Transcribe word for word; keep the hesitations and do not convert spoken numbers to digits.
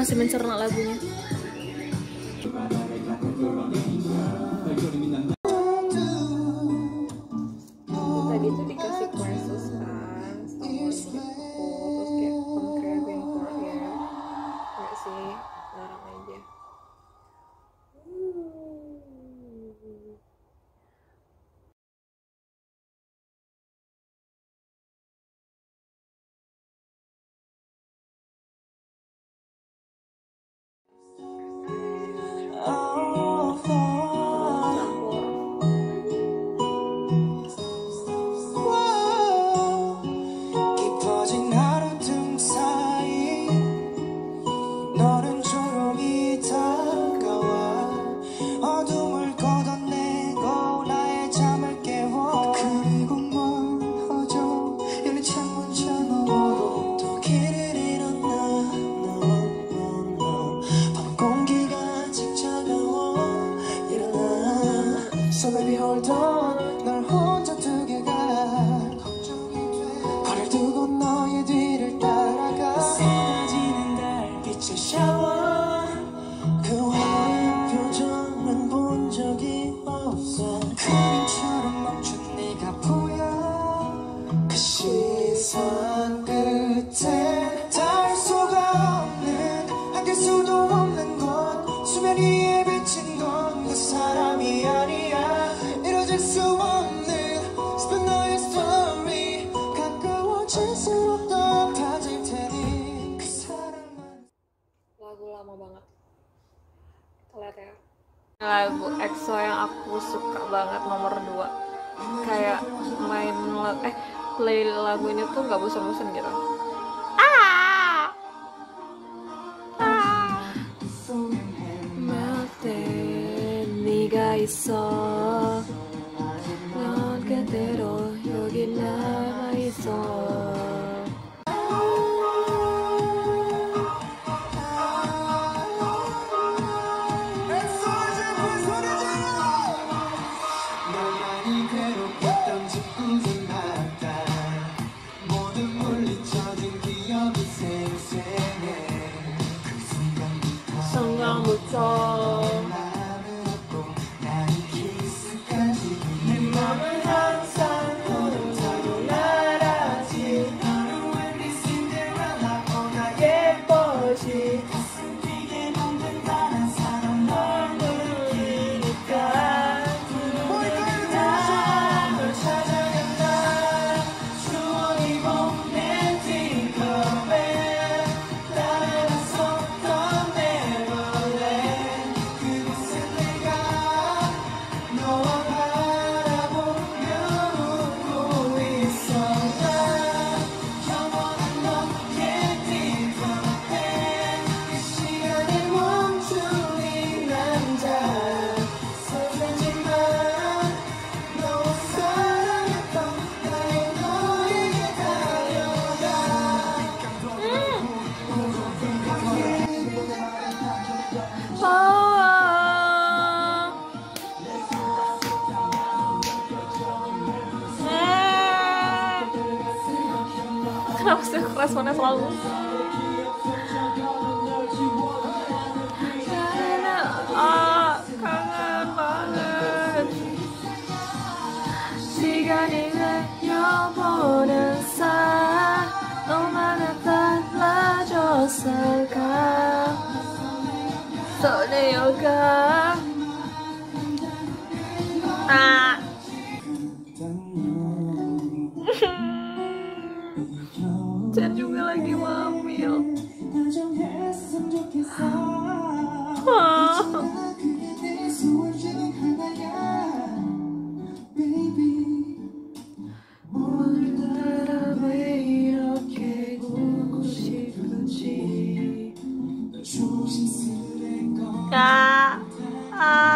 masih mencerna lagunya. Tadi tuh dikasih versus kan sama gitu, terus kayak comparing for ya, nggak sih, larang aja. So baby hold on 널 혼자 두게 가 발을 두고 너의 뒤를 따라가 쏟아지는 달빛에 샤워 그 화려한 표정은 본 적이 없어 그림처럼 멈춘 네가 보여 그 시선 끝에 닿을 수가 없는 안길 수도 없는 것 수면 위에 비친 건 그 사람이 아니야 이뤄질 수 없는 슬픈 너의 스토리 가까워질수록 더 높아질 테니 그 사람은. Lagu lama banget, kita lihat ya. Lagu EXO yang aku suka banget nomor dua, kayak main lagu, eh play lagu ini tuh nggak bosan-bosan gitu. Ah, ah. 네가 있어 넌 그대로 여기 남아 있어. 너만이 괴롭혔던 짓궂은 바다 모두 물리쳐진 기억이 생생해 그 순간부터 순간부터 kenapa sih responnya selalu karena ah kangen banget 시간이 흘려보는 사이 너만을 달라졌을까 설레어가 아 Chen juga lagi hamil. Ah, ah.